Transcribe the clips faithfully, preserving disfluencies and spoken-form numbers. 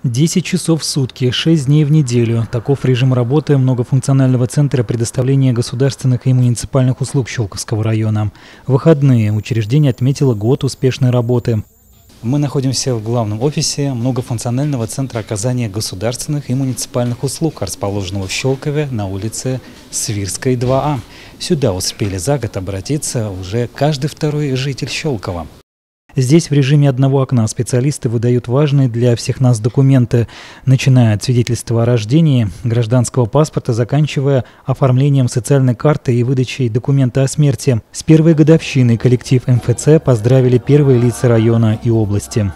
десять часов в сутки, шесть дней в неделю. Таков режим работы многофункционального центра предоставления государственных и муниципальных услуг Щелковского района. В выходные учреждение отметило год успешной работы. Мы находимся в главном офисе многофункционального центра оказания государственных и муниципальных услуг, расположенного в Щелкове на улице Свирской, два А. Сюда успели за год обратиться уже каждый второй житель Щелкова. Здесь в режиме одного окна специалисты выдают важные для всех нас документы, начиная от свидетельства о рождении, гражданского паспорта, заканчивая оформлением социальной карты и выдачей документа о смерти. С первой годовщиной коллектив эм эф цэ поздравили первые лица района и области.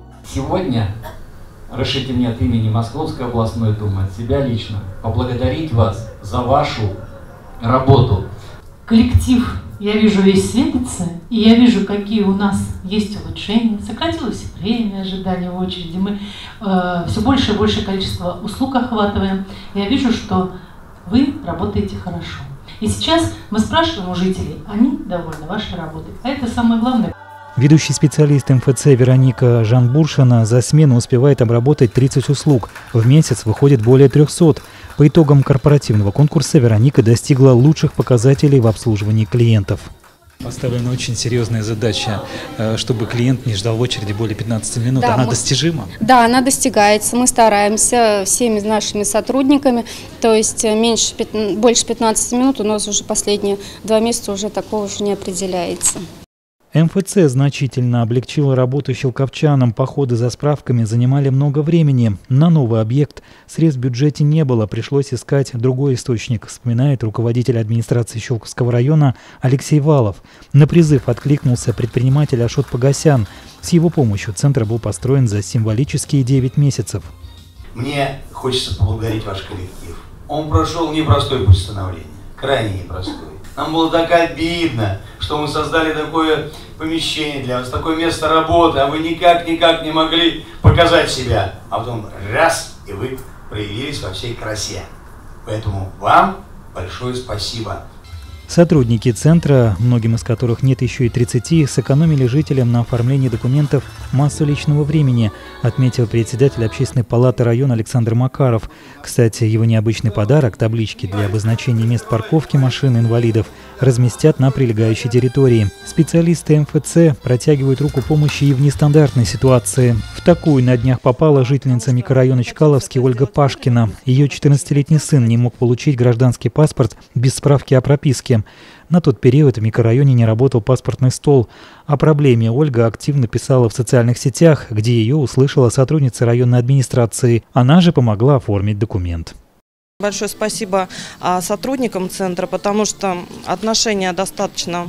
Сегодня разрешите мне от имени Московской областной думы, от себя лично, поблагодарить вас за вашу работу. Коллектив, я вижу, весь светится, и я вижу, какие у нас есть улучшения. Сократилось время ожидания в очереди, мы э, все больше и большее количество услуг охватываем. Я вижу, что вы работаете хорошо. И сейчас мы спрашиваем у жителей, они довольны вашей работой. А это самое главное. Ведущий специалист эм эф цэ Вероника Жанбуршина за смену успевает обработать тридцать услуг. В месяц выходит более трёхсот. По итогам корпоративного конкурса Вероника достигла лучших показателей в обслуживании клиентов. Поставлена очень серьезная задача, чтобы клиент не ждал в очереди более пятнадцати минут. Да, она мы... достижима? Да, она достигается. Мы стараемся всеми нашими сотрудниками. То есть меньше, больше пятнадцати минут у нас уже последние два месяца уже такого уже не определяется. эм эф цэ значительно облегчила работу щелковчанам. Походы за справками занимали много времени. На новый объект средств в бюджете не было, пришлось искать другой источник, вспоминает руководитель администрации Щелковского района Алексей Валов. На призыв откликнулся предприниматель Ашот Погосян. С его помощью центр был построен за символические девять месяцев. Мне хочется поблагодарить ваш коллектив. Он прошел непростой путь становления, крайне непростой. Нам было так обидно, что мы создали такое помещение для вас, такое место работы, а вы никак-никак не могли показать себя. А потом раз, и вы проявились во всей красе. Поэтому вам большое спасибо. Сотрудники центра, многим из которых нет еще и тридцати, сэкономили жителям на оформлении документов массу личного времени, отметил председатель общественной палаты района Александр Макаров. Кстати, его необычный подарок, таблички для обозначения мест парковки машин инвалидов, разместят на прилегающей территории. Специалисты эм эф цэ протягивают руку помощи и в нестандартной ситуации. В такую на днях попала жительница микрорайона Чкаловский Ольга Пашкина. Ее четырнадцатилетний сын не мог получить гражданский паспорт без справки о прописке. На тот период в микрорайоне не работал паспортный стол. О проблеме Ольга активно писала в социальных сетях, где ее услышала сотрудница районной администрации. Она же помогла оформить документ. Большое спасибо сотрудникам центра, потому что отношение достаточно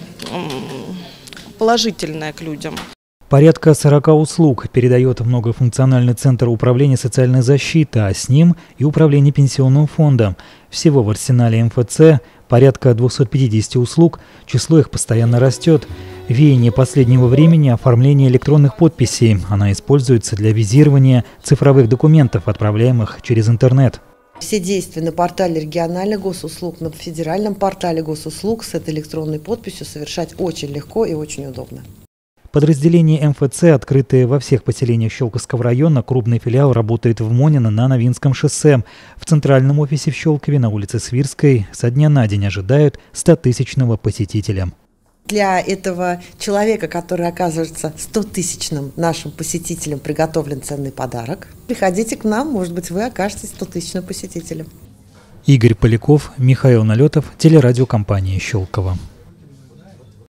положительное к людям. Порядка сорока услуг передает многофункциональный центр управления социальной защиты, а с ним и управление пенсионного фонда. Всего в арсенале эм эф цэ порядка двухсот пятидесяти услуг, число их постоянно растет. Веяние последнего времени – оформление электронных подписей. Она используется для визирования цифровых документов, отправляемых через интернет. Все действия на портале региональных госуслуг, на федеральном портале госуслуг с этой электронной подписью совершать очень легко и очень удобно. Подразделения эм эф цэ, открытые во всех поселениях Щелковского района, крупный филиал работает в Монино на Новинском шоссе. В центральном офисе в Щелкове на улице Свирской со дня на день ожидают стотысячного посетителя. Для этого человека, который оказывается стотысячным нашим посетителем, приготовлен ценный подарок. Приходите к нам, может быть, вы окажетесь стотысячным посетителем. Игорь Поляков, Михаил Налетов, телерадиокомпания Щелково.